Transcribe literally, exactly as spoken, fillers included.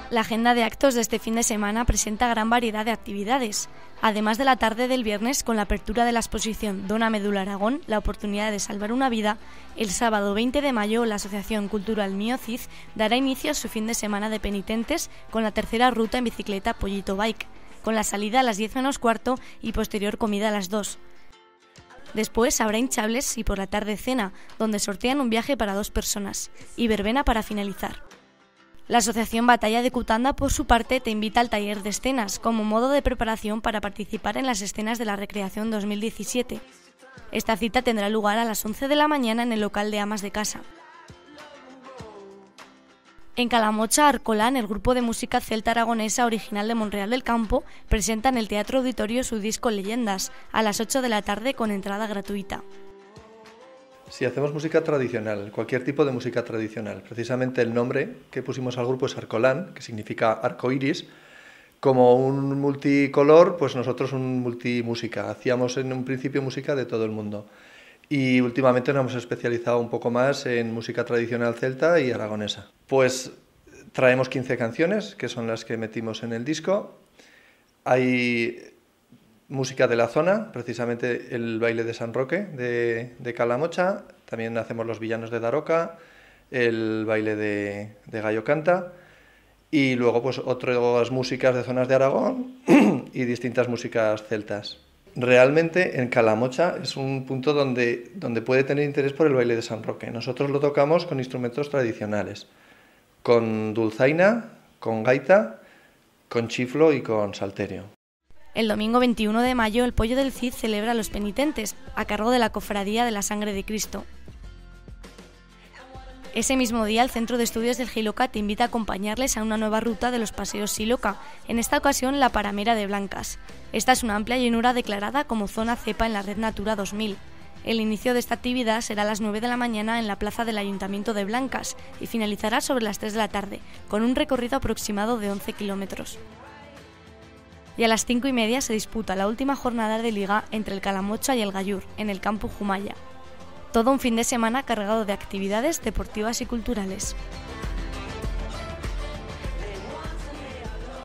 La agenda de actos de este fin de semana presenta gran variedad de actividades. Además de la tarde del viernes, con la apertura de la exposición Dona Medula Aragón, la oportunidad de salvar una vida, el sábado veinte de mayo la Asociación Cultural Mío Cid dará inicio a su fin de semana de penitentes con la tercera ruta en bicicleta Pollito Bike, con la salida a las diez menos cuarto y posterior comida a las dos. Después habrá hinchables y por la tarde cena, donde sortean un viaje para dos personas, y verbena para finalizar. La Asociación Batalla de Cutanda, por su parte, te invita al taller de escenas, como modo de preparación para participar en las escenas de la Recreación dos mil diecisiete. Esta cita tendrá lugar a las once de la mañana en el local de Amas de Casa. En Calamocha, Arcolán, el grupo de música celta aragonesa original de Monreal del Campo, presenta en el Teatro Auditorio su disco Leyendas, a las ocho de la tarde con entrada gratuita. Sí, hacemos música tradicional, cualquier tipo de música tradicional. Precisamente el nombre que pusimos al grupo es Arcolán, que significa arco iris. Como un multicolor, pues nosotros un multimúsica. Hacíamos en un principio música de todo el mundo. Y últimamente nos hemos especializado un poco más en música tradicional celta y aragonesa. Pues traemos quince canciones, que son las que metimos en el disco. Hay música de la zona, precisamente el baile de San Roque de, de Calamocha, también hacemos los villanos de Daroca, el baile de, de Gallo Canta y luego pues otras músicas de zonas de Aragón y distintas músicas celtas. Realmente en Calamocha es un punto donde, donde puede tener interés por el baile de San Roque. Nosotros lo tocamos con instrumentos tradicionales, con dulzaina, con gaita, con chiflo y con salterio. El domingo veintiuno de mayo, el Pollo del Cid celebra a los penitentes, a cargo de la Cofradía de la Sangre de Cristo. Ese mismo día, el Centro de Estudios del Giloca te invita a acompañarles a una nueva ruta de los paseos Siloca, en esta ocasión la Paramera de Blancas. Esta es una amplia llanura declarada como zona cepa en la Red Natura dos mil. El inicio de esta actividad será a las nueve de la mañana en la plaza del Ayuntamiento de Blancas y finalizará sobre las tres de la tarde, con un recorrido aproximado de once kilómetros. Y a las cinco y media se disputa la última jornada de liga entre el Calamocha y el Gallur, en el campo Jumaya. Todo un fin de semana cargado de actividades deportivas y culturales.